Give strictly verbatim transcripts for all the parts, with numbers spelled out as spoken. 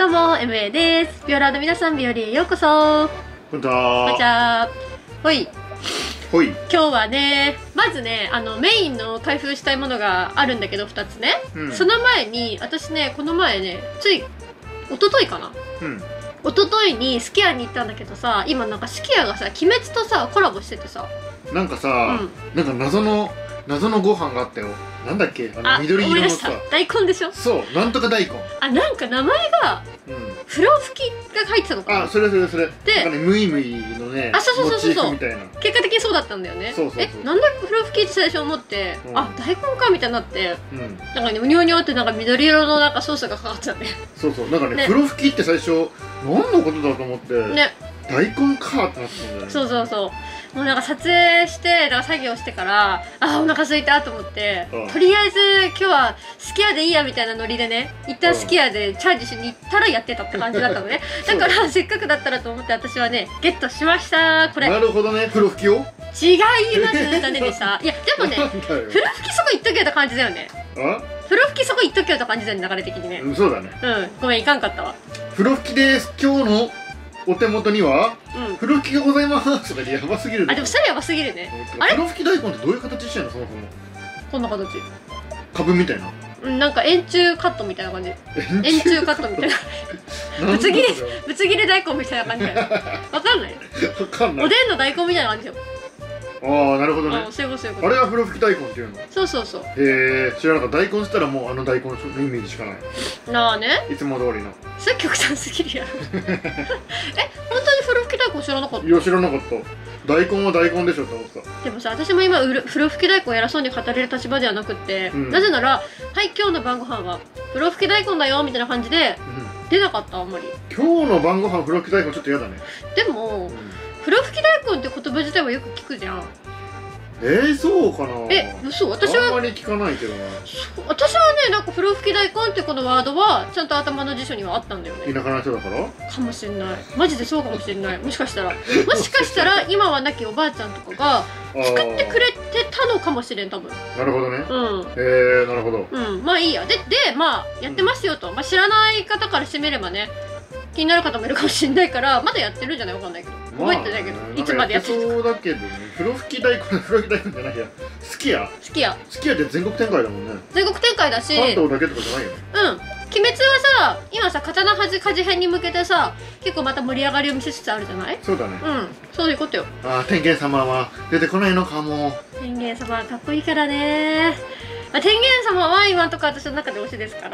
どうも エムエー です。ビオラーの皆さん、ビオリへようこそ。 こんにちは。 こんにちは。ほい。 ほい。 今日はね、まずね、あのメインの開封したいものがあるんだけど、ふたつね、うん、その前に私ね、この前ね、つい一昨日かな、うん、一昨日にすき家に行ったんだけどさ、今なんかすき家がさ、鬼滅とさコラボしててさ、 なんかさ、うん、なんか謎の謎のご飯があったよ。なんだっけ、あの緑色のさ、 大根でしょ。 そう、なんとか大根。 あ、なんか名前が、うん、不老不きが入ってたのかな。 あ、それそれそれで、なんかね、ムイムイのね、 あ、そうそうそうそう、 みたいな。 結果的にそうだったんだよね。 そうそうそう、 え、なんで不老不きって最初思って、うん、あ、大根かみたいになって、うん、なんかね、うにょうにょってなんか緑色のなんかソースがかかってたね。 そうそう、なんかね、ね、不老不きって最初何のことだと思ってね、大根かってなってたんだよね。そうそうそう、もうなんか撮影してなんか作業してから、あーお腹空いたと思って、うん、とりあえず今日はすき家でいいやみたいなノリでね、一旦すき家でチャージしに行ったらやってたって感じだったのね。だからせっかくだったらと思って私はねゲットしました。これなるほどね、風呂吹きを違います残念でした。いやでもね、風呂吹きそこ行っとけよって感じだよね。あ、風呂吹きそこ行っとけよって感じだよね、流れ的にね。 うん、そうだね。 うん、ごめん、いかんかったわ。 風呂吹きです。今日のお手元には、うん、風呂吹きがございます。それやばすぎる。 あ、でもそれやばすぎるね。あれ、 風呂吹き大根ってどういう形してんの、そもそも。 こんな形。 株みたいな。 うん、なんか円柱カットみたいな感じ。円柱カットみたいな。ぶつ切り、ぶつ切り大根みたいな感じだよ。わかんない。 わかんない。 おでんの大根みたいな感じよ。 ああ、なるほどね。 あ、そういうことそういうこと。 あれは風呂吹き大根っていうの。 そうそうそう。 へえ、知らなかった。大根したらもうあの大根のイメージしかない。 なあね。 いつも通りの。 それ極端すぎるやろ。え、本当に風呂吹き大根知らなかった？ いや、知らなかった。大根は大根でしょって思ってた。 でもさ、私も今風呂吹き大根偉そうに語れる立場ではなくって、うん、なぜなら、はい、今日の晩ご飯は風呂吹き大根だよみたいな感じで、うん、出なかった。あんまり今日の晩ご飯風呂吹き大根ちょっと嫌だね。でも、うん、風呂吹き大根って言葉自体はよく聞くじゃん。 えー、そうかな。 え、嘘。私はあんまり聞かないけどな。 私はね、なんか風呂吹き大根ってこのワードはちゃんと頭の辞書にはあったんだよね。 田舎の人だからかもしれない。マジでそうかもしれない。もしかしたらもしかしたら今は亡きおばあちゃんとかが作ってくれてたのかもしれん、多分。 なるほどね。うん。へえ、なるほど。 うん、まあいいや。で、で、まあやってますよと、まあ知らない方からしてみればね、気になる方もいるかもしれないから、まだやってるんじゃない、わかんないけど、覚えてないけど、いつまでやってるか。 そうだけどね、風呂吹き大根、風呂吹き大根じゃないや、すき家すき家すき家って全国展開だもんね。 全国展開だし、 関東だけとかじゃないよね。 うん、鬼滅はさ、今さ、刀鍛冶編に向けてさ、結構また盛り上がりを見せつつあるじゃない。 そうだね。 うん、そういうことよ。 ああ、天元様は出てこないのかも。 天元様はかっこいいからね。まあ、天元様は今んとこ私の中で推しですから。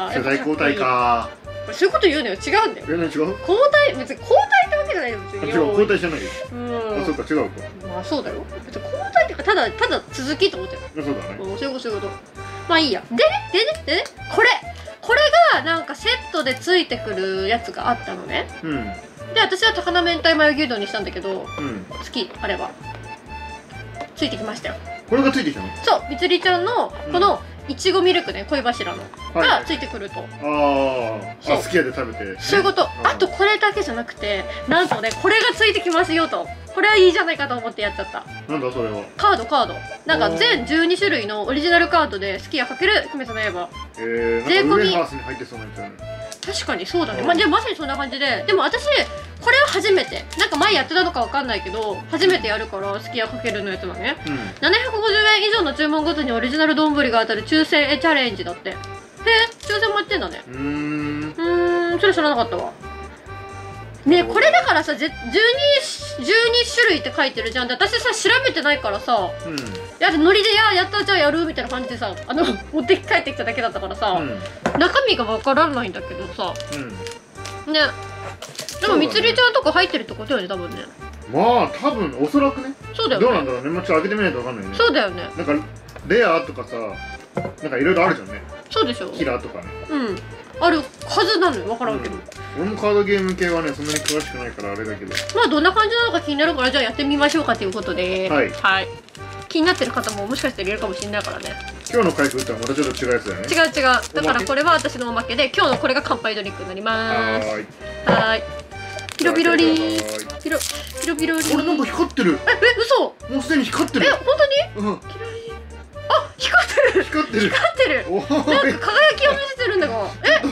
世代交代か。 そういうこと言うのよ。違うんだよ。 全然違う。 交代、別に交代ってわけじゃないよ。別に。 違う、交代じゃないよ。 うん。 あ、そうか、違うか。 まあそうだよ。別に交代っていうか、ただただ続きと思ってる。 そうだね。 そういうことそういうこと。まあいいや。でねでねでねこれこれがなんかセットでついてくるやつがあったのね。うん。で、私は高菜明太マヨ牛丼にしたんだけど、うん、好きあればついてきましたよ。 これがついてきたの？ そう、みつりちゃんのこの、うんいちごミルクね、恋柱のがついてくると。 ああ、すき家で食べて。 そういうこと。あとこれだけじゃなくて、なんとね、これがついてきますよと。これはいいじゃないかと思ってやっちゃった。 なんだそれは。 カードカード。なんか全じゅうに種類のオリジナルカードで、すき家かける鬼滅の刃。 ええ、税込み。ウエハースに入ってそうなやつだね。 確かにそうだね。まあ、じゃあまさにそんな感じで、でも私これは初めて、なんか前やってたのかわかんないけど初めてやるから、すき家かけるのやつはね、うん、ななひゃくごじゅうえん以上の注文ごとにオリジナル丼が当たる抽選チャレンジだって。へえ、抽選もやってんだね。うーん、うーん、それ知らなかったわ。ね、これだからさ、じゅうに種類って書いてるじゃん。で、私さ調べてないからさ、うん、やノリでややったじゃあやるみたいな感じでさ、あの持って帰ってきただけだったからさ、うん、中身がわからないんだけどさ、うん、ね、でもみつりちゃんとか入ってるってことよね、多分ね。 まあ多分おそらくね。 そうだよね。 どうなんだろうね、まあ、ちょっと開けてみないとわかんないね。 そうだよね。 なんかレアとかさ、なんかいろいろあるじゃんね。 そうでしょ。 キラーとかね。うん、 あるはずなのよ、分からんけど、うん、 俺もカードゲーム系はねそんなに詳しくないからあれだけど、 まあどんな感じなのか気になるから、じゃあやってみましょうかということで、はい、はい、気になってる方ももしかしたらいるかもしれないからね。 今日の開封ってまたちょっと違うやつだよね。 違う違う、だからこれは私のおまけで、今日のこれが乾杯ドリンクになります。はーいはーい。ピロピロリーピロピロピロリー。 これなんか光ってる。 ええ、嘘。 もうすでに光ってる。 え、本当に？うん。あ、光ってる。 光ってる。 光ってる。なんか輝きを見せてるんだが。え、マジ？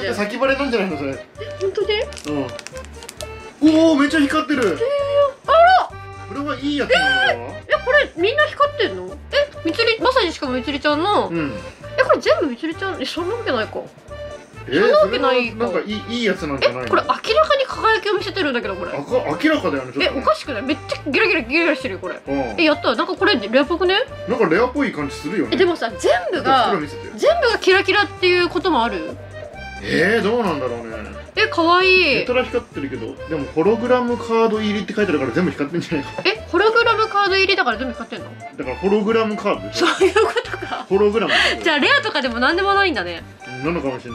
だよ。 先バレなんじゃないのそれ。 え、本当に？ うん。おお、めっちゃ光ってる。 あら。 これはいいやつなのか。 え、これみんな光ってんの？え、みつり、まさにしかもみつりちゃんの。うん。え、これ全部みつりちゃん、え、そんなわけないか。 えー、そんなわけないか。なんかいい、いいやつなんじゃないの？ え、これ明らかに輝きを見せてるんだけど、これ。あか、 明らかだよね。 え、おかしくない？めっちゃギラギラギラギラしてるよ、これ。え、やった。なんかこれレアっぽくね？ なんかレアっぽい感じするよね。 え、でもさ、全部が全部がキラキラっていうこともある？ えー、どうなんだろうね。 え、かわいい。 やたら光ってるけど、でもホログラムカード入りって書いてあるから全部光ってんじゃないか。 え、ホログラムカード入りだから全部光ってんの？ だからホログラムカードでしょ。 そういうことか。 ホログラム。 じゃあレアとかでもなんでもないんだね。 なのかもしれない。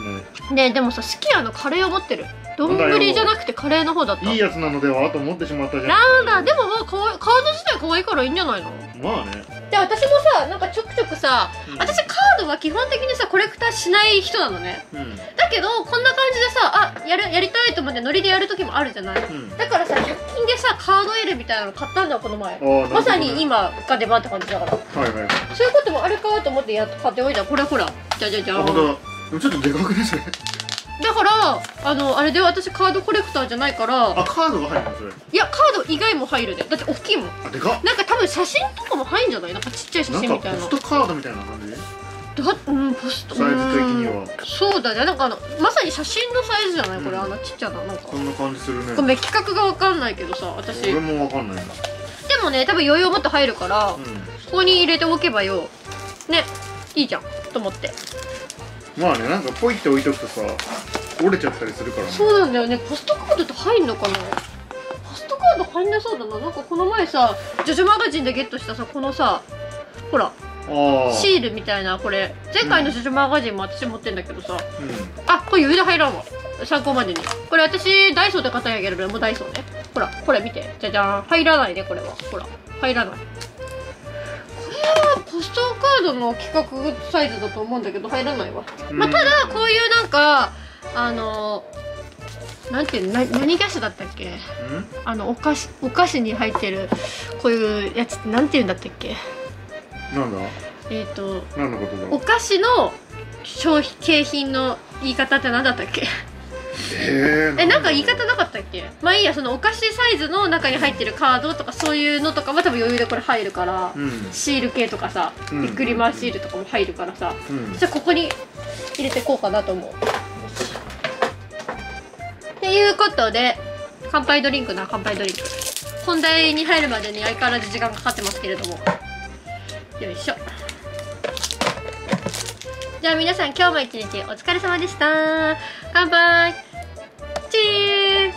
ねえ、でもさ、すき家のカレーを持ってる。丼じゃなくてカレーの方だった。 いいやつなのではと思ってしまったじゃん。 なんだ、でもまあカード自体可愛いからいいんじゃないの？ まあね。 で、私もさ、なんかちょくちょくさ、うん、私カードは基本的にさコレクターしない人なのね、うん、だけどこんな感じでさ、あ、やるやりたいと思ってノリでやる時もあるじゃない、うん、だからさ、ひゃく均でさカードエルみたいなの買ったんだよ、この前。ね、まさに今が出番って感じだから。はいはい。そういうこともあるかと思ってやっ買っておいた。これほら、じゃじゃじゃん。 ちょっとでかくですね。 だからあのあれで私カードコレクターじゃないから。 あ、カードが入るのそれ？ いや、カード以外も入るで。だって大きいもん。 あ、でかっ。 なんか多分写真とかも入るんじゃない？なんかちっちゃい写真みたいな。 ポストカードみたいな感じ？ だ、うん、ポストサイズ的には。 そうだね。なんかあのまさに写真のサイズじゃない？これ、うん、あのちっちゃな、なんかそんな感じするね。 ごめん、規格がわかんないけどさ、私。 俺もわかんないな。でもね、多分余裕を持って入るから、うん、ここに入れておけばよね、いいじゃんと思って。 まあね、なんかポイって置いとくとさ折れちゃったりするからね。 そうなんだよね。ポストカードって入んのかな？ポストカード入んなそうだな。なんかこの前さ、ジョジョマガジンでゲットしたさ、このさ、ほらシールみたいな、これ前回のジョジョマガジンも私持ってんだけどさ、うん、あ、これ余裕で入らんわ、参考までに。これ私ダイソーで買ったんやけど、もうダイソーね。ほらこれ見て、じゃじゃん。入らないね、これは。ほら入らない。これはポストカードの規格サイズだと思うんだけど入らないわ。まあ、ただこういうなんかあのなんていうの、な何菓子だったっけ？あのお菓子お菓子に入ってるこういうやつってなんていうんだったっけ？ なんだ？ えっと何のことだ？ お菓子の消費景品の言い方って何だったっけ？えー、え、なんか言い方なかったっけ？まあいいや、そのお菓子サイズの中に入ってるカードとかそういうのとかは多分余裕でこれ入るから、うん、シール系とかさ、うん、ビックリマンシールとかも入るからさ、うん、じゃあここに入れていこうかなと思う。っていうことで、乾杯ドリンクな、乾杯ドリンク。本題に入るまでに相変わらず時間かかってますけれども。よいしょ。じゃあ皆さん、今日も一日お疲れ様でした。乾杯。チー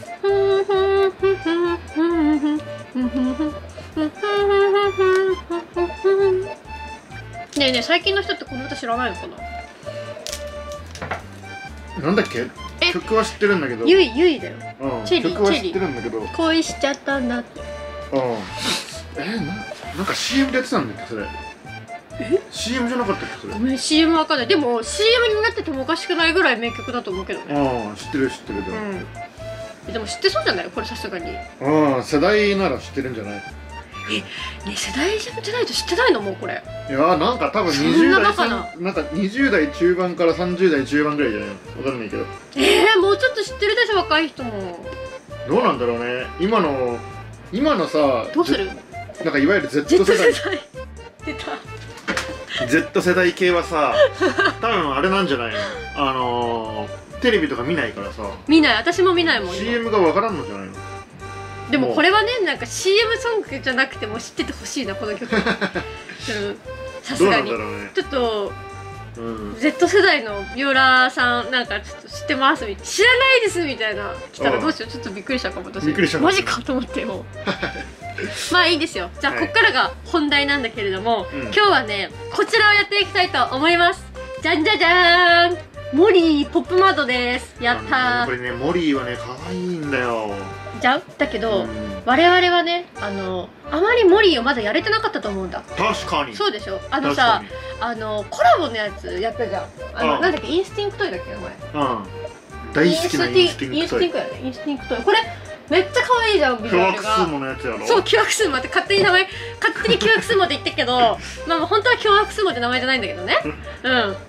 ねえねえ、最近の人ってこの歌知らないのかな？なんだっけ？曲は知ってるんだけど。 ゆいゆいだよ。 うん、チェリー、曲は知ってるんだけど。 恋しちゃったんだって。 うん。えー、な、なんか シーエム でやってたんだっけそれ。え？ シーエム じゃなかったっけそれ。 ごめん、シーエム わかんない。でも シーエム になっててもおかしくないぐらい名曲だと思うけどね。 ああ、知ってる知ってるでも。 うん。でも知ってそうじゃない？これさすがに。 ああ、世代なら知ってるんじゃない？ え、ね、世代じゃないと知ってないのもうこれ。 いや、なんか多分にじゅう代なんかにじゅう代中盤からさんじゅう代中盤ぐらいじゃないの？わかんないけど。 えー、もうちょっと知ってるでしょ、若い人も。 どうなんだろうね。今の今のさ、 どうする？ なんかいわゆる Z 世代。 出た。 Z 世代系はさ、多分あれなんじゃないの？あのー、テレビとか見ないからさ。見ない、 私も見ないもん。 シーエム がわからんのじゃないの？ でもこれはね、なんか シーエム ソングじゃなくても知っててほしいな、この曲。さすがに、ね、ちょっと、うん、Z 世代のビオラさんなんかちょっと知ってますみたいな、知らないですみたいな来たらどうしよう、ちょっとびっくりしたかも。私びっくりしたマジかと思ってもうまあいいですよ。じゃあこっからが本題なんだけれども、はい、今日はねこちらをやっていきたいと思います。じゃんじゃじゃーん、モリーポップマードです。やったー。 これね、モリーはね可愛いんだよ。 じゃんだけど、うん、我々はね、あのあまりモリーをまだやれてなかったと思うんだ。 確かに。 そうでしょ。あのさ、あのコラボのやつやったじゃん。あの、うん、なんだっけ、インスティンクトイだっけ、お前。うん。 大好きなインスティンクトイ。 インスティンクやね。インスティンクトイ。これめっちゃ可愛いじゃん、ビジュアルが。 キョアクスモのやつやろ。 そう、キョアクスモって勝手に名前、勝手にキョアクスモって言ってるけど、まあ本当はキョアクスモって名前じゃないんだけどね。うん。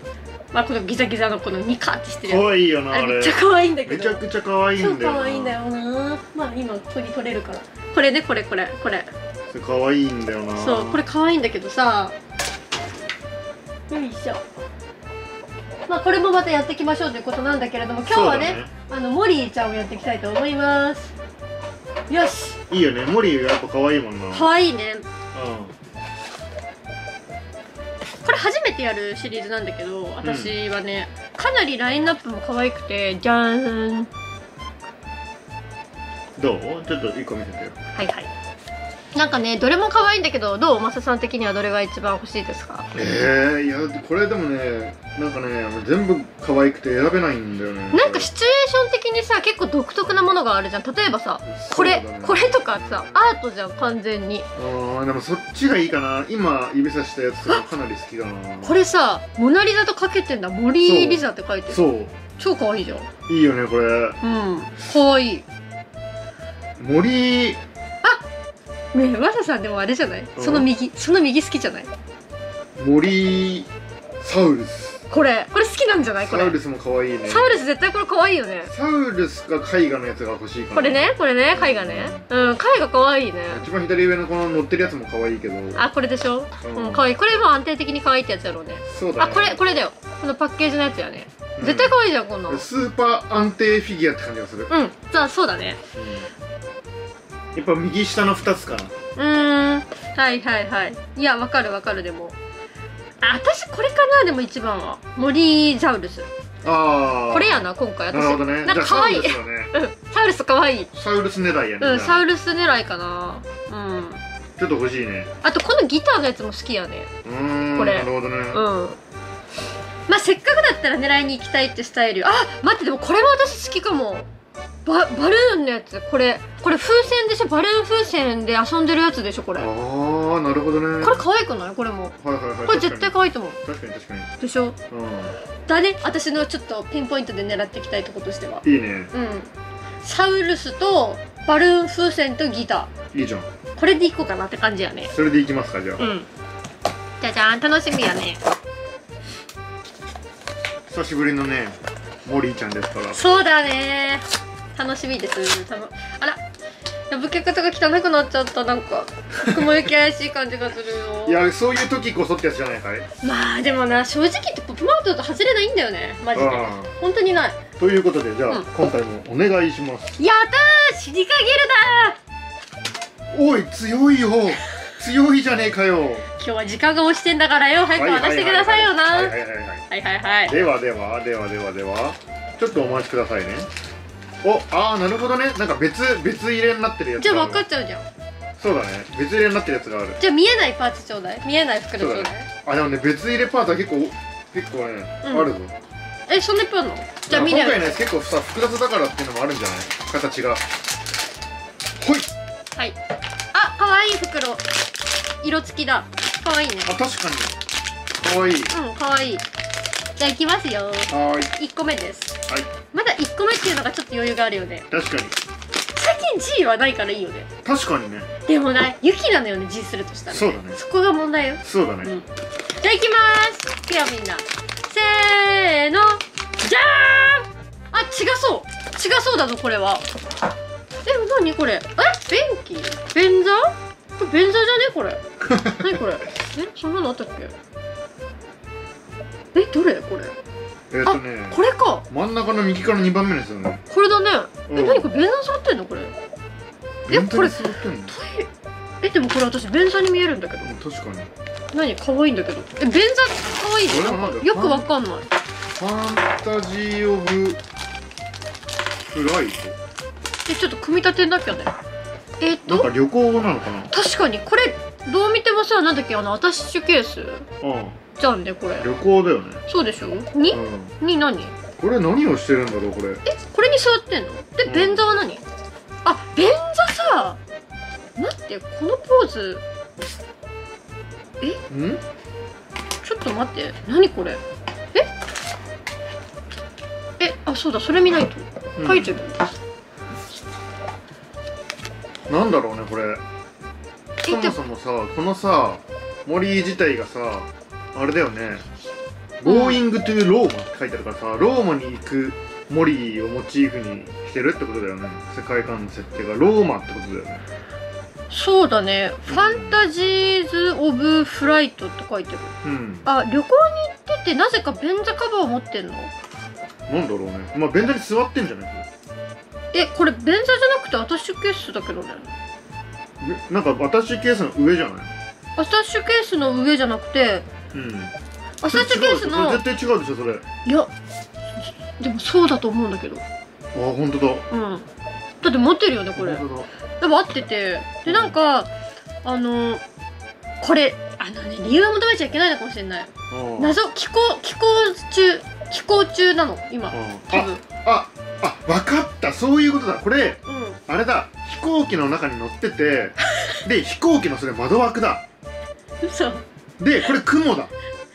まあこのギザギザのこのニカってしてるやつかわいいよな。あれめっちゃ可愛いんだけど、 めちゃくちゃ可愛いんだよな。 超可愛いんだよな。まあ今取り取れるから、これね、これこれこれそれ可愛いんだよな。 そう、これ可愛いんだけどさ、よいしょ。まあこれもまたやっていきましょうということなんだけれども、今日はね、ねあのモリーちゃんをやっていきたいと思います。よし。 いいよね、モリーがやっぱ可愛いもんな。 可愛いね。 うん。 これ初めてやるシリーズなんだけど、私はね、うん、かなりラインナップも可愛くて、じゃーん。 どう？ちょっと一個見せてよ。 はいはい。なんかね、どれも可愛いんだけど、どう？マサさん的にはどれが一番欲しいですか？ えー、いやこれでもね、なんかね、全部可愛くて選べないんだよね。 なんかシチュエーション的にさ、結構独特なものがあるじゃん。例えばさ、これ、ね、これとかさ、アートじゃん完全に。 ああ、でもそっちがいいかな。今指さしたやつとかかなり好きだな。 これさ、モナリザとかけてんだ。モリーリザって書いてる。 そう。 超可愛いじゃん。 いいよねこれ。うん。 可愛い。 森。 ねえ、マサさんでもあれじゃない？その右、その右好きじゃない？ 森サウルス。 これ、これ好きなんじゃない？これ。 サウルスも可愛いね。 サウルス絶対これ可愛いよね。 サウルスか絵画のやつが欲しいかな。 これね、これね、絵画ね。うん、絵画可愛いね。 一番左上のこの乗ってるやつも可愛いけど。 あ、これでしょ？うん、可愛い。これも安定的に可愛いってやつやろうね。 そうだね。 あ、これ、これだよ。このパッケージのやつやね。絶対可愛いじゃん、こんなの。 スーパー安定フィギュアって感じがする。 うん、じゃあそうだね。 やっぱ右下のふたつかな。 うーん、はいはいはい。いや、わかるわかる。でもあ、私これかな。でも一番はモリーザウルス。ああ、これやな今回。私なるほどね。 なんか可愛い。サウルス可愛い。 サウルス狙いやね。 うん、サウルス狙いかな。うん、 ちょっと欲しいね。 あとこのギターのやつも好きやね。 うん、 これ。 なるほどね。うん。 まあせっかくだったら狙いに行きたいってスタイル。あ、待って、でもこれも私好きかも。バ, バルーンのやつ。これこれ風船でしょ。バルーン風船で遊んでるやつでしょこれ。ああ、なるほどね。 これ可愛くない？これも。はいはいはい。これ絶対可愛いと思う。 確かに確かに。 でしょ。うん。だね。私のちょっとピンポイントで狙っていきたいところとしては。 いいね。 うん。サウルスとバルーン風船とギター。いいじゃん。 これでいこうかなって感じやね。 それでいきますかじゃあ。うん。 じゃじゃん、楽しみやね。 久しぶりのね、モリーちゃんですから。 そうだね。楽しみです。たのあら、破け方が汚くなっちゃった。なんか雲行き怪しい感じがするよ。 いや、そういう時こそってやつじゃないかい。 まあでもな、正直言ってポップマウトだと外れないんだよね、マジで。本当にない。 ということで、じゃあ、うん、今回もお願いします。 やったー、死にかげるだー。おい、強いよ。強いじゃねえかよ。 今日は時間が押してんだからよ、早く渡してくださいよな。はいはいはいはい。 はいはいはい。 ではではではではでは、ちょっとお待ちくださいね。お、ああ、なるほどね。なんか別別入れになってるやつ。 じゃあ分かっちゃうじゃん。 そうだね。別入れになってるやつがある。 じゃあ見えないパーツちょうだい。見えない袋ちょうだい。 あ、でもね、別入れパーツは結構結構ね、あるぞ。 え、そんなにいっぱいあるの？じゃあ見ない。 今回のやつ結構さ複雑だからっていうのもあるんじゃない？形が。ほい。 はい。あ、可愛い袋。色付きだ。可愛いね。 あ、確かに。可愛い。 うん、可愛い。じゃあ行きますよ。 はい。 いっこめです。 はい。 まだいっこめっていうのがちょっと余裕があるよね。 確かに。 最近 G はないからいいよね。 確かにね。 でもな、雪なのよね、G するとしたら。 そうだね。 そこが問題よ。 そうだね。 じゃあ行きまーす。ではみんな。せーの。じゃーん。あ、違そう。違そうだぞ、これは。え、なにこれ。え、便器便座これ便座じゃねこれ。なにこれ。え、そんなのあったっけ。え、どれこれ。 えっとね、 これか。 真ん中の右からにばんめですよね。 これだね。え、なにこれ、便座座ってんのこれ。え、これ。え、でもこれ私便座に見えるんだけど。 確かに。 なに可愛いんだけど。え、便座可愛いね。よくわかんない。 ファンタジーオブフライト。 え、ちょっと組み立てなきゃね。えっと。 なんか旅行なのかな。 確かに、これ、どう見てもさ、なんだっけ、あのアタッシュケース。 ああ。 じゃんね、これ。 旅行だよね。 そうでしょ。に、うん、に何？ これ何をしてるんだろうこれ。 え、これに座ってんの？で、便座は何？あ、便座さ。待って、このポーズ。え？ん？ちょっと待って、何これ？え？え、あ、そうだ、それ見ないと。書いてる。 うん、なんだろうね、これ。そもそもさ、このさ、森自体がさ。あれだよね。 ゴーイングトゥローマって書いてあるからさ、ローマに行くモリーをモチーフにしてるってことだよね。世界観の設定がローマってことだよね。 そうだね。ファンタジーズ・オブ・フライトって書いてる。うん。あ、旅行に行っててなぜか便座カバーを持ってんの？ なんだろうね。まあ便座に座ってんじゃない？ え、これ便座じゃなくてアタッシュケースだけどね。 なんかアタッシュケースの上じゃない？ アタッシュケースの上じゃなくて、うん。アタッシュケースの絶対違うでしょそれ。 いや、でもそうだと思うんだけど。あ、 本当だ。 うん。だって持ってるよねこれ。でも合ってて、でなんかあのこれあのね理由は求めちゃいけないのかもしれない。謎気候気候中気候中なの今。多分。 ああ分かった、そういうことだ。これ、うん、あれだ、飛行機の中に乗っててで飛行機のそれ窓枠だ。 嘘でこれ雲だ。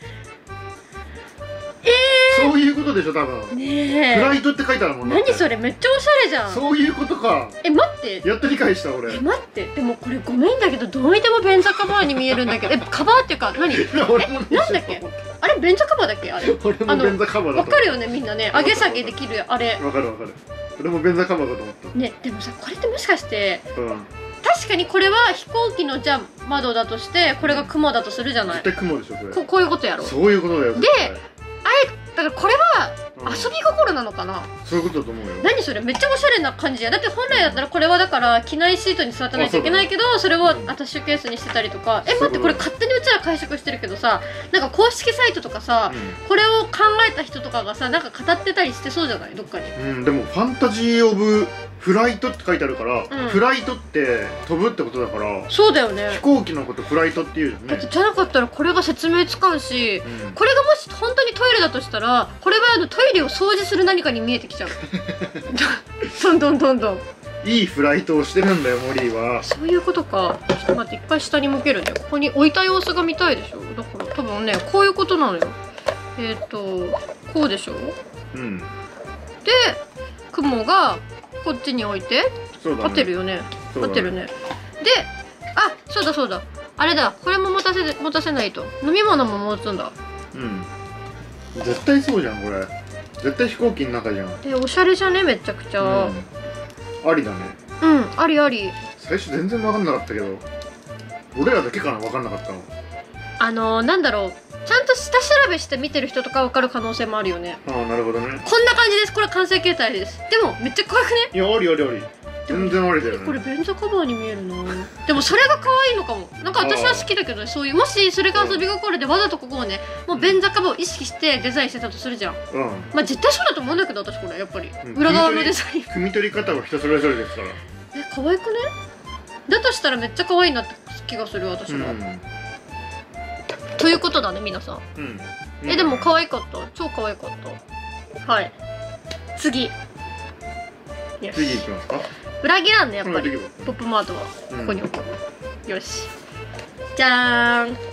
えー、 そういうことでしょ多分。ねえ、フライトって書いてあるもんね。 何それ、めっちゃおしゃれじゃん。 そういうことか。 え、待って、 やっと理解した俺。 え、待って、でもこれごめんだけどどう見ても便座カバーに見えるんだけど、え、カバーっていうか何？え、なんだっけ、あれ便座カバーだっけあれ。 俺も便座カバーだと。 わかるよねみんなね、上げ下げできるあれ。 わかるわかる。俺も便座カバーだと思った。 ね、でもさこれってもしかして、うん、確かにこれは飛行機のじゃあ窓だとしてこれが雲だとするじゃない。 絶対雲でしょこれ。 ここういうことやろ。 そういうことだよ。 で、あれだからこれは遊び心なのかな、うん、 そういうことだと思うよ。 何それ、めっちゃおしゃれな感じや。だって本来だったらこれはだから機内シートに座ってないといけないけど、それをアタッシュケースにしてたりとか、うん、え待って、これ勝手にうちら解釈してるけどさ、なんか公式サイトとかさ、うん、これを考えた人とかがさなんか語ってたりしてそうじゃない、どっかに。 うん、でもファンタジー・オブ・フライトって書いてあるから、うん、フライトって飛ぶってことだから。 そうだよね、 飛行機のことフライトっていうじゃんね。 だってじゃなかったらこれが説明つかんし、うん、これがもし本当にトイレだとしたらこれはあのトイレを掃除する何かに見えてきちゃうどんどんどんどんいいフライトをしてるんだよモリーは。 そういうことか。ちょっと待って、一回下に向けるね。ここに置いた様子が見たいでしょ。だから多分ねこういうことなのよ。えっ、ー、とこうでしょ。うん。で雲がこっちに置いて、そうだね、合ってるよね。合ってるね。で、あ、そうだそうだ、あれだ、これも持たせ持たせないと。飲み物も持つんだ。 うん、絶対そうじゃんこれ。絶対飛行機の中じゃん。 でおしゃれじゃね、めちゃくちゃ、うん、 ありだね。 うん、ありあり。 最初全然分かんなかったけど、俺らだけかな分かんなかったの。 あのー、なんだろう、ちゃんと下調べして見てる人とか分かる可能性もあるよね。 ああ、なるほどね。 こんな感じです。これ完成形態です。でもめっちゃ可愛くね。 いや、ありありあり。全然ありだよね。 これ便座カバーに見えるな。でもそれが可愛いのかも。なんか私は好きだけど、そういうもしそれが遊び心でわざとここをね、もう便座カバーを意識してデザインしてたとするじゃん。うん。まあ絶対そうだと思うんだけど、私これやっぱり、うん、裏側のデザイン。 汲み取り方は人それぞれですから。 え、可愛くね。だとしたらめっちゃ可愛いなって気がする私は。うん、ということだね皆さん。うん。え、でも可愛かった。超可愛かった。はい。次。 次いきますか。 裏切らんねやっぱり。ポップマートはここに置く。うん、よし。じゃーん。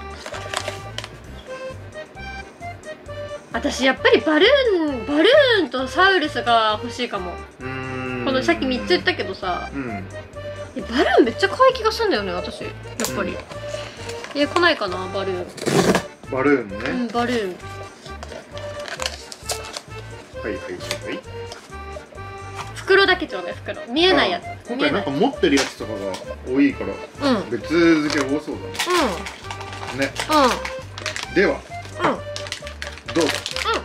私やっぱりバルーンバルーンとサウルスが欲しいかも。このさっきみっつ言ったけどさ、うん、えバルーンめっちゃ可愛い気がするんだよね私やっぱり。うん、え来ないかなバルーン。 バルーンね。 うんバルーン。 はいはいはいはい。 袋だけちょうだい袋。見えないやつ。 今回なんか持ってるやつとかが多いから、うん、別付け多そうだね。うん。ね。うん。では。うん。どうぞ。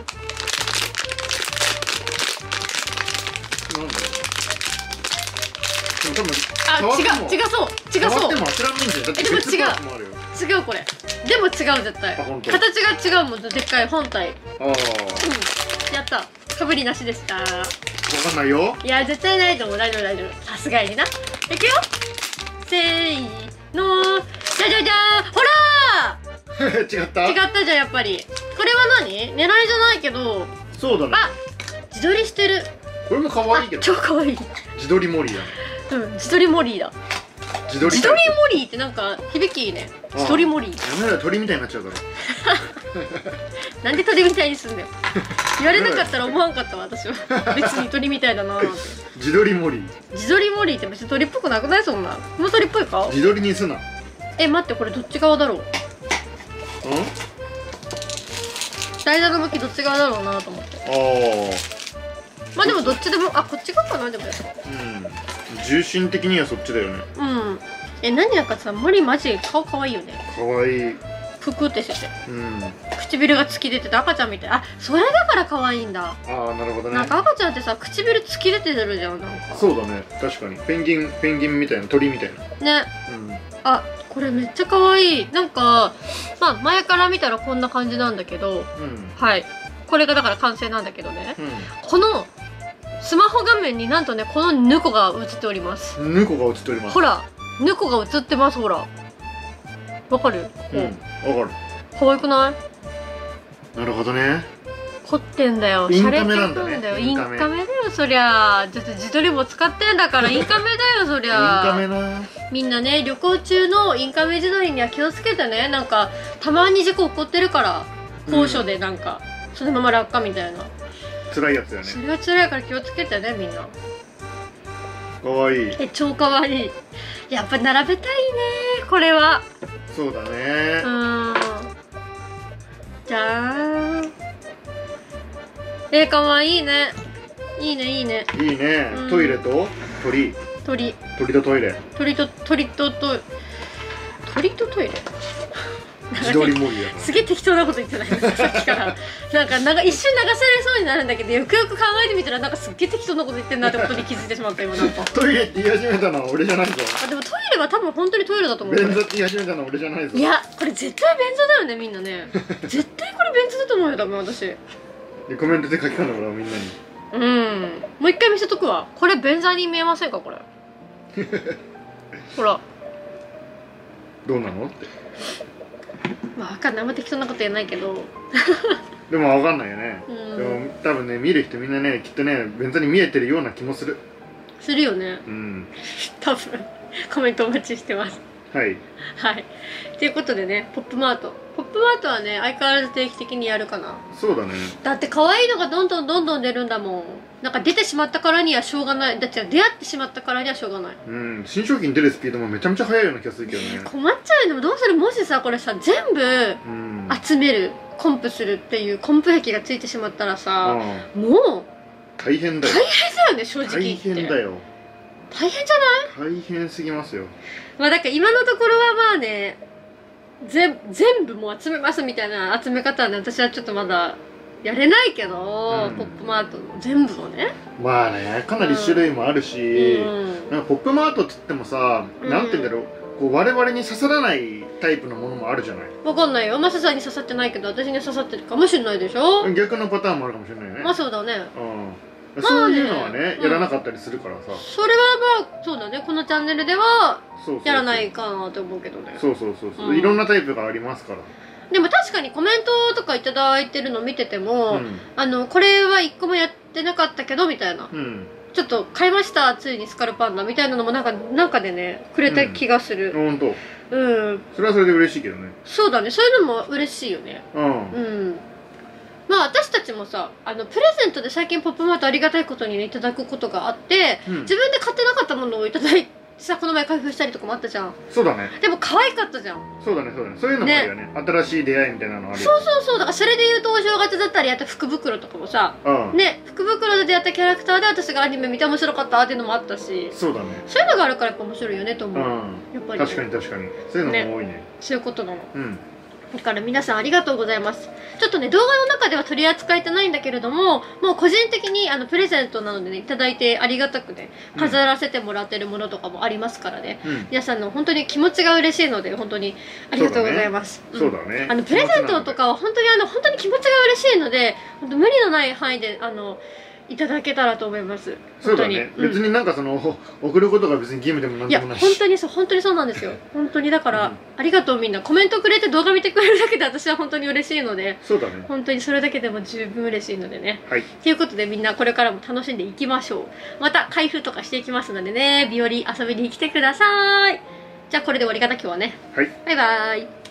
うん。なんだろう。でも多分。 あ、違う、違うそう、違うそう。 でも諦めんじゃん。だって別のやつもあるよ。違うこれ。でも違う絶対。形が違うもんでっかい本体。ああ。うん。やった。かぶりなしでした。 わかんないよ。 いや絶対ないと思う。大丈夫大丈夫。さすがにな。いくよ。せーの。じゃじゃじゃー。ほらー。違った。 違ったじゃんやっぱり。これは何？狙いじゃないけど。 そうだね。 あ、自撮りしてる。 これも可愛いけど。 超可愛い。 自撮りモリーだね。うん、自撮りモリーだ。自撮りモリーってなんか響きいいね。自撮りモリー。 やめろ、鳥みたいになっちゃうから。 なんで鳥みたいにすんだよ。言われなかったら思わんかったわ私は。別に鳥みたいだなーって。 自撮りモリー。 自撮りモリーって別に鳥っぽくなくないそんな。この鳥っぽいか？ 自撮りにすな。え待ってこれどっち側だろう。うん？ 台座の向きどっち側だろうなと思って。 ああまあでもどっちでも、あこっち側かな。でもうん重心的にはそっちだよね。 うん。え何なんかさ、森マジ顔可愛いよね。 可愛い。 ぷくってしてて、 うん、 唇が突き出てて赤ちゃんみたい。あそれだから可愛いんだ。 ああなるほどね。 なんか赤ちゃんってさ唇突き出てるじゃん。なんかそうだね、確かにペンギンペンギンみたいな鳥みたいなね、うん、あこれめっちゃ可愛い。なんかまあ前から見たらこんな感じなんだけど、うん、はいこれがだから完成なんだけどね、うん、このスマホ画面になんとねこのヌコが映っております。 ヌコが映っております。 ほらヌコが映ってます。ほらわかる？ うんわかる。 可愛くない？ なるほどね。 凝ってんだよ。 インカメなんだね。 インカメだよそりゃ。ちょっと自撮りも使ってんだからインカメだよそりゃ。 インカメな。みんなね旅行中のインカメ自撮りには気をつけてね。なんかたまに事故起こってるから高所でなんか、うん、そのまま落下みたいな辛いやつよね。 それは辛いから気をつけてねみんな。 かわいい。 え超かわいい。やっぱ並べたいねこれは。 そうだね。 うんじゃーん。えー、かわいいね。いいねいいね。 いいね、うん、トイレと鳥鳥鳥とトイレ鳥と鳥とと鳥とトイレ自撮り盛りやな。 すげえ適当なこと言ってないですかさっきからなんかなんか一瞬流されそうになるんだけどよくよく考えてみたらなんかすっげえ適当なこと言ってんなってことに気づいてしまった今なんかトイレって言い始めたのは俺じゃないぞ。 あでもトイレは多分本当にトイレだと思う。 便座って言い始めたのは俺じゃないぞ。 いやこれ絶対便座だよねみんなね絶対これ便座だと思うよ多分私でコメントで書き込んでもらうみんなに。 うんもう一回見せとくわ。これ便座に見えませんかこれほらどうなのってまあ分かんない。あんま適当なこと言えないけどでも分かんないよね、うん、でも多分ね見る人みんなねきっとね便座に見えてるような気もするするよね。うん多分コメントお待ちしてます。 はいはいということでねポップマートポップマートはね相変わらず定期的にやるかな。 そうだね。 だって可愛いのがどんどんどんどん出るんだもん。なんか出てしまったからにはしょうがない。だって出会ってしまったからにはしょうがない。 うん新商品出るスピードもめちゃめちゃ速いような気がするけどね。 困っちゃうよ。でもどうするもしさこれさ全部集める、うん、コンプするっていうコンプ壁がついてしまったらさ、うん、もう大変だよ。 大変だよね正直言って。 大変だよ。 大変じゃない？ 大変すぎますよ。 まあだから今のところはまあねぜ全部もう集めますみたいな集め方はね私はちょっとまだやれないけど、うん、ポップマートの全部をね。まあねかなり種類もあるし、うん、なんかポップマートって言ってもさ、うん、なんて言うんだろうこう我々に刺さらないタイプのものもあるじゃない。 わかんないよ。マサさんに刺さってないけど私に刺さってるかもしれないでしょ。 逆のパターンもあるかもしれないよね。 まあそうだね。 うんそういうのはね、やらなかったりするからさ。 それはまあそうだねこのチャンネルではやらないかなと思うけどね。 そうそうそうそう、いろんなタイプがありますから。 でも確かにコメントとかいただいてるの見てても、あのこれはいっこもやってなかったけどみたいな、ちょっと買いましたついにスカルパンダみたいなのもなんかなんかでねくれた気がする。 本当。 うんそれはそれで嬉しいけどね。そうだねそういうのも嬉しいよね。うんまあ私たちもさあのプレゼントで最近ポップマートありがたいことにねいただくことがあって、うん、自分で買ってなかったものをいただいてさこの前開封したりとかもあったじゃん。 そうだね。 でも可愛かったじゃん。 そうだねそうだねそういうのもあるよね。新しい出会いみたいなのあるよね。 そうそうそうだからそれで言うとお正月だったりあと福袋とかもさ、うん、ね福袋で出会ったキャラクターで私がアニメ見て面白かったっていうのもあったし。そうだねそういうのがあるからやっぱ面白いよねと思う、うん、やっぱり、ね、 確かに確かにそういうのも多いね。 そういうことなの。うんだから皆さんありがとうございます。ちょっとね動画の中では取り扱えてないんだけれどももう個人的にあのプレゼントなのでねいただいてありがたくね飾らせてもらってるものとかもありますからね、うん、皆さんの本当に気持ちが嬉しいので本当にありがとうございます。 そうだね、 あのプレゼントとかは本当にあの本当に気持ちが嬉しいので本当無理のない範囲であのいただけたらと思います。 そうだね、うん、別になんかその送ることが別に義務でもなんでもないし。 いや本当にそう本当にそうなんですよ本当にだから、うん、ありがとうみんなコメントくれて動画見てくれるだけで私は本当に嬉しいので。 そうだね本当にそれだけでも十分嬉しいのでね。はいということでみんなこれからも楽しんでいきましょう。また開封とかしていきますのでねビオリ遊びに来てください。じゃあこれで終わりかな今日はね。はいバイバーイ。